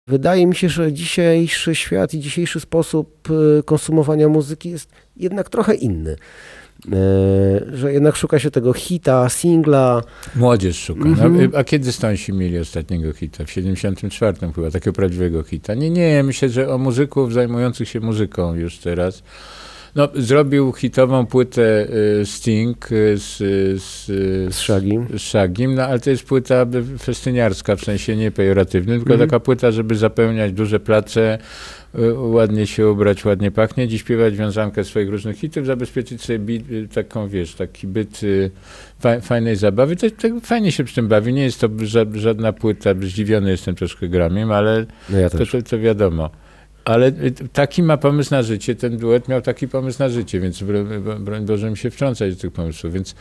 Wydaje mi się, że dzisiejszy świat i dzisiejszy sposób konsumowania muzyki jest jednak trochę inny. Że jednak szuka się tego hita, singla. Młodzież szuka. No, a kiedy Stonesi mieli ostatniego hita? W 74 chyba, takiego prawdziwego hita. Nie, myślę, że o muzyków zajmujących się muzyką już teraz. No, zrobił hitową płytę Sting z Shagim, no ale to jest płyta festyniarska, w sensie nie pejoratywnym, tylko taka płyta, żeby zapełniać duże place, ładnie się ubrać, ładnie pachnieć i śpiewać wiązankę swoich różnych hitów, zabezpieczyć sobie taką, wiesz, taki byt fajnej zabawy. To fajnie się przy tym bawi. Nie jest to żadna płyta, zdziwiony jestem troszkę Gramiem, ale no ja to wiadomo. Ale taki ma pomysł na życie, ten duet miał taki pomysł na życie, więc broń Boże mi się wtrącać do tych pomysłów, więc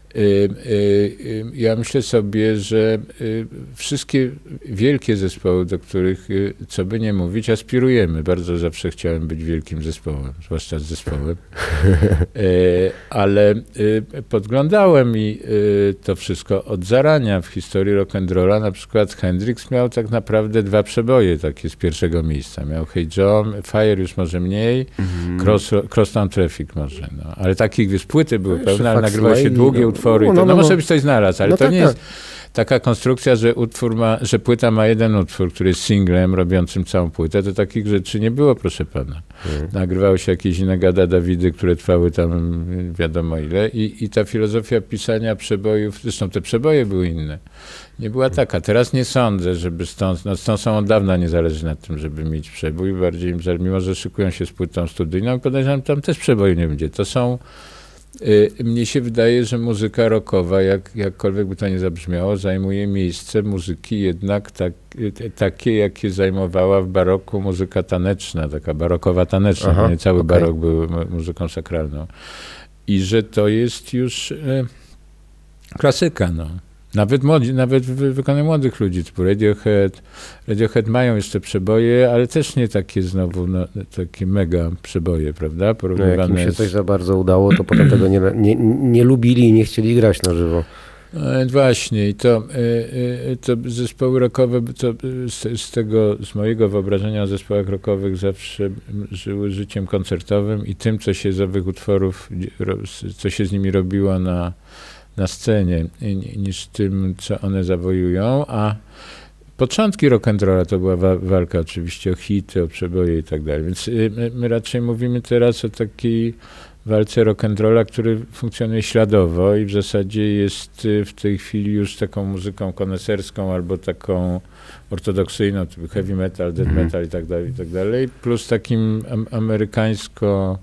ja myślę sobie, że wszystkie wielkie zespoły, do których, co by nie mówić, aspirujemy. Bardzo zawsze chciałem być wielkim zespołem, zwłaszcza z zespołem. Ale podglądałem i to wszystko od zarania w historii rock'n'rolla. Na przykład Hendrix miał tak naprawdę 2 przeboje takie z pierwszego miejsca. Miał Hey Joe, Fire już może mniej, Crosstown Traffic może. No. Ale takich, wiesz, płyty były pełne, ale nagrywały się długie utwory. No może być coś znalazł, ale to nie jest taka konstrukcja, że płyta ma jeden utwór, który jest singlem robiącym całą płytę. To takich rzeczy nie było, proszę pana. Nagrywały się jakieś inne gada Dawidy, które trwały tam wiadomo ile i ta filozofia pisania przebojów, zresztą te przeboje były inne. Nie była taka. Teraz nie sądzę, żeby Stones są od dawna niezależni nad tym, żeby mieć przebój. Bardziej im, mimo że szykują się z płytą studyjną, podejrzewam, tam też przeboju nie będzie. To są mnie się wydaje, że muzyka rockowa, jakkolwiek by to nie zabrzmiało, zajmuje miejsce muzyki jednak takie, jakie zajmowała w baroku muzyka taneczna, taka barokowa taneczna. Nie cały barok był muzyką sakralną. I że to jest już klasyka, no. Nawet w wykonaniu młodych ludzi, typu Radiohead mają jeszcze przeboje, ale też nie takie znowu, no, takie mega przeboje, prawda? Porównywane jak im się coś za bardzo udało, to potem tego nie lubili i nie chcieli grać na żywo. Właśnie, i to zespoły rockowe, z mojego wyobrażenia o zespołach rockowych zawsze żyły życiem koncertowym i tym, co się z owych utworów, co się z nimi robiło na scenie, niż tym, co one zawojują, a początki rock'n'rolla to była walka oczywiście o hity, o przeboje i tak dalej, więc my raczej mówimy teraz o takiej walce rock'n'rolla, który funkcjonuje śladowo i w zasadzie jest w tej chwili już taką muzyką koneserską albo taką ortodoksyjną, typu heavy metal, death metal i tak dalej, plus takim amerykańsko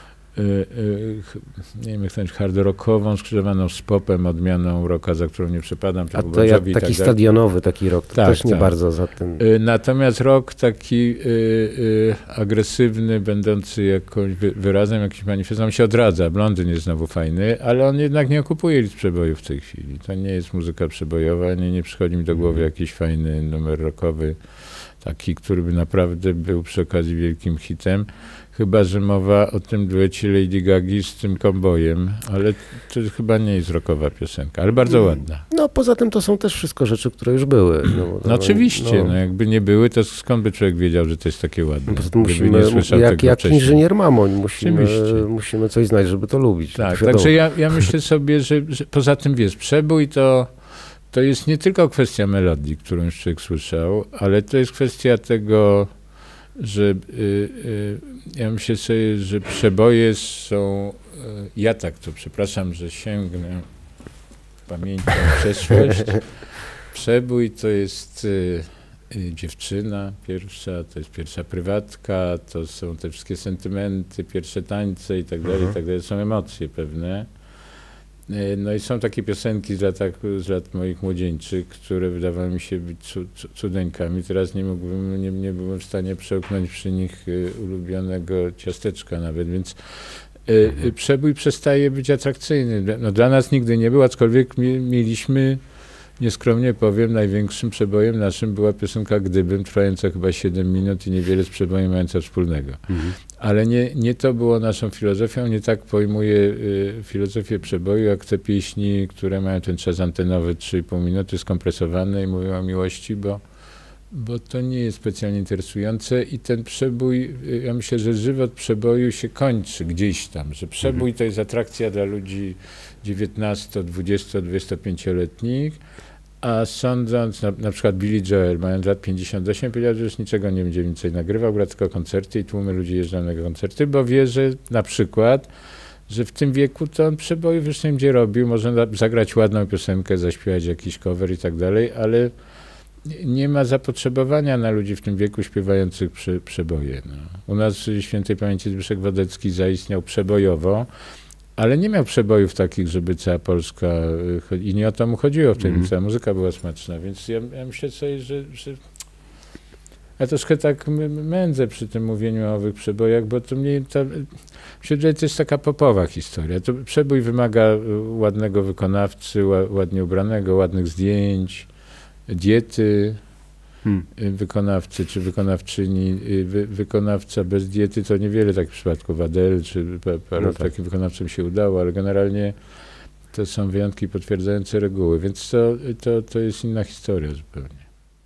nie wiem jak to jest, hard rockową, skrzyżowaną z popem, odmianą rocka, za którą nie przepadam. A to taki stadionowy taki rock, to też nie bardzo za tym. Natomiast rock taki agresywny, będący jakimś wyrazem, jakimś manifestem, się odradza. Blondyn jest znowu fajny, ale on jednak nie okupuje list przebojów w tej chwili. To nie jest muzyka przebojowa, nie przychodzi mi do głowy jakiś fajny numer rockowy, taki, który by naprawdę był przy okazji wielkim hitem. Chyba że mowa o tym duecie Lady Gagi z tym Cowboyem, ale to chyba nie jest rockowa piosenka, ale bardzo ładna. No poza tym to są też wszystko rzeczy, które już były. No oczywiście, no jakby nie były, to skąd by człowiek wiedział, że to jest takie ładne? Poza tym musimy, jak inżynier Mamoń, musimy coś znać, żeby to lubić. Tak, także ja myślę sobie, że poza tym, wiesz, przebój to jest nie tylko kwestia melodii, którą już człowiek słyszał, ale to jest kwestia tego, że ja myślę sobie, że przeboje są, ja tak to przepraszam, że sięgnę pamięcią w przeszłość. Przebój to jest dziewczyna pierwsza, to jest pierwsza prywatka, to są te wszystkie sentymenty, pierwsze tańce i tak dalej, są emocje pewne. No i są takie piosenki z lat moich młodzieńczych, które wydawały mi się być cudeńkami. Teraz nie byłem w stanie przełknąć przy nich ulubionego ciasteczka nawet, więc przebój przestaje być atrakcyjny. No, dla nas nigdy nie był, aczkolwiek mieliśmy, nieskromnie powiem, największym przebojem naszym była piosenka Gdybym, trwająca chyba 7 minut i niewiele z przebojem mająca wspólnego. Ale nie to było naszą filozofią, nie tak pojmuję filozofię przeboju, jak te pieśni, które mają ten czas antenowy 3,5 minuty, skompresowane i mówią o miłości, bo bo to nie jest specjalnie interesujące i ten przebój, ja myślę, że żywot przeboju się kończy gdzieś tam, że przebój to jest atrakcja dla ludzi 19, 20, 25-letnich, a sądząc, na przykład Billy Joel, mając lat 58, powiedział, że już niczego nie będzie więcej nagrywał, gra tylko koncerty i tłumy ludzi jeżdżą na koncerty, bo wie, że na przykład, że w tym wieku to on przebojów już nie będzie robił, może zagrać ładną piosenkę, zaśpiewać jakiś cover i tak dalej, ale nie ma zapotrzebowania na ludzi w tym wieku śpiewających przeboje. No. U nas w świętej pamięci Zbyszek Wodecki zaistniał przebojowo, ale nie miał przebojów takich, żeby cała Polska, i nie o to mu chodziło wtedy, cała muzyka była smaczna, więc ja myślę sobie, że ja troszkę tak mędzę przy tym mówieniu o owych przebojach, bo to mnie, myślę, że to jest taka popowa historia. To przebój wymaga ładnego wykonawcy, ładnie ubranego, ładnych zdjęć, diety wykonawcy czy wykonawczyni. Wykonawca bez diety to niewiele, tak w przypadku Wadel czy paru takim wykonawcom się udało, ale generalnie to są wyjątki potwierdzające reguły, więc to jest inna historia zupełnie.